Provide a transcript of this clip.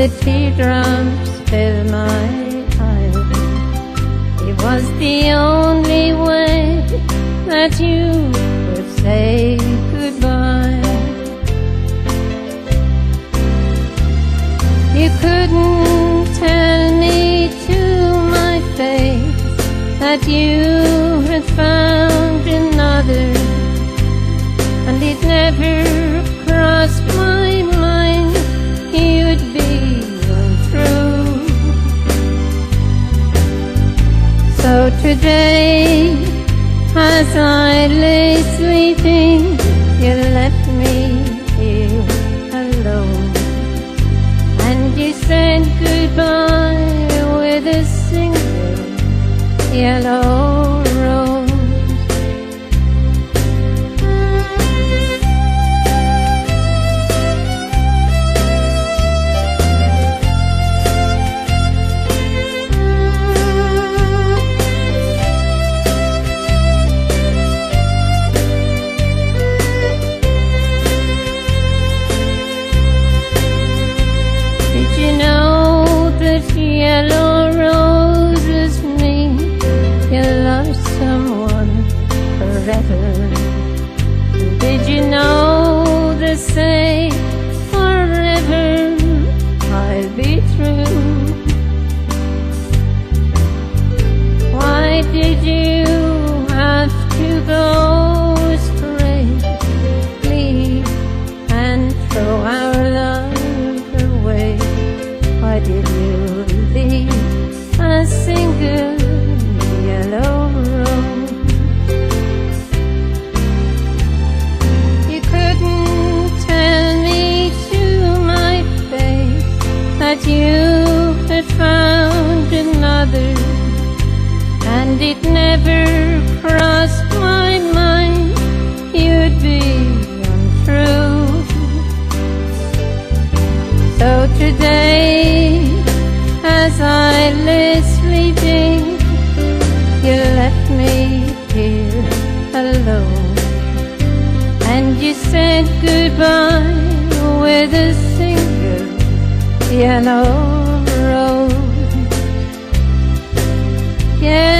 the teardrops fill my eyes. It was the only way that you could say goodbye. You couldn't tell me to my face that you had found another, and it never crossed my mind you'd be untrue. So today, as I lay sleeping, you left me here alone, and you said goodbye with a single yellow rose. Yellow roses mean you love someone forever. Did you know they say forever I'll be true? Why did you have to go astray, leave and throw our love away? Why did you leave a single yellow rose? You couldn't tell me to my face that you had found another, and it never crossed my mind you'd be untrue. So today, as I lay sleeping, you left me here alone, and you said goodbye with a single yellow rose. Yeah.